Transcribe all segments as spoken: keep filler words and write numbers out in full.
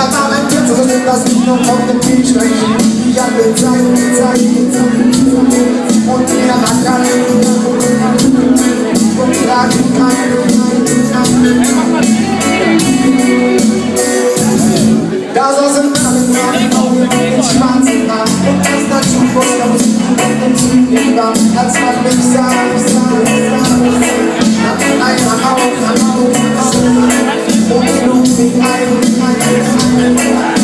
Dann nahm ein kürzeres Stück das Licht und auf den Tisch schrecken. Ich hatte Zeit, Zeit, und mir rackern. Und tragen kann, da saßen Männer mit meinen Augen und den schwarzen Haaren. Und erst dazu kurz der Musik und den Zügen war, als man mich sah, ich sah, ich sah. Nach einer Augen, und schlug sich ein, ein, ein.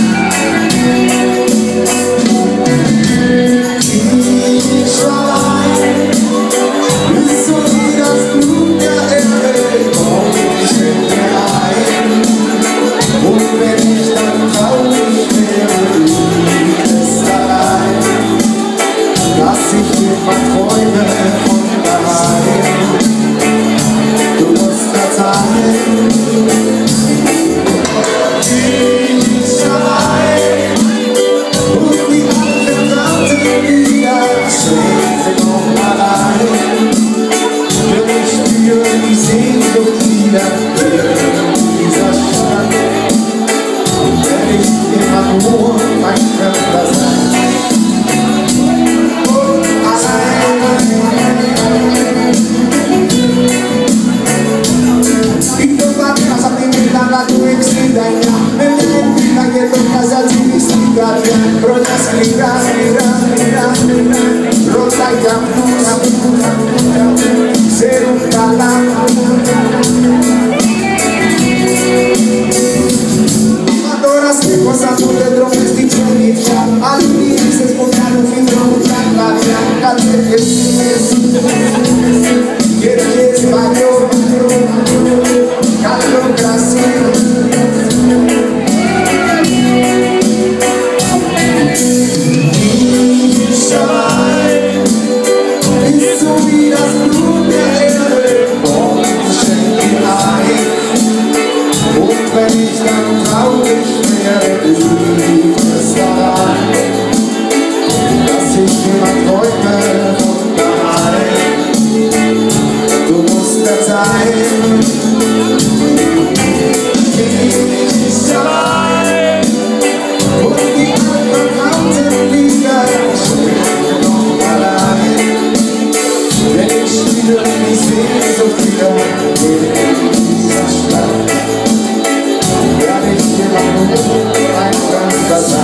Ich war allein, bis so wie das Blut der Erde, komm ich mit mir ein. Und wenn ich dann traurig wäre, liegt es daran, dass ich immer träume von daheim. Du musst da sein, ich allein, und die altvertrauten Lieder schläfen noch allein. Denn ich spüre die Sehnsucht wieder in dieser Stadt. Werde ich immer nur mein Fremder sein. Und allein. Y tu parejas a ti mirarla, tu extraña. Me mentira que tocas a ti explicaría. Rotas, miras, miras, miras, miras. Rota y campus, ser un galán. Cosa tu te domesticenica, all'inizio si spontaneo fin troppo la bianca che che sbaglio, callo grasso. Wenn ich dann traurig werde, liegt es daran, dass ich immer träume von daheim. Du musst da sein, ich allein, und die altvertrauten Lieder schwingen noch allein. Denn ich spüre die Sehnsucht wieder in dieser Stadt. Werde ich immer nur ein Fremder sein.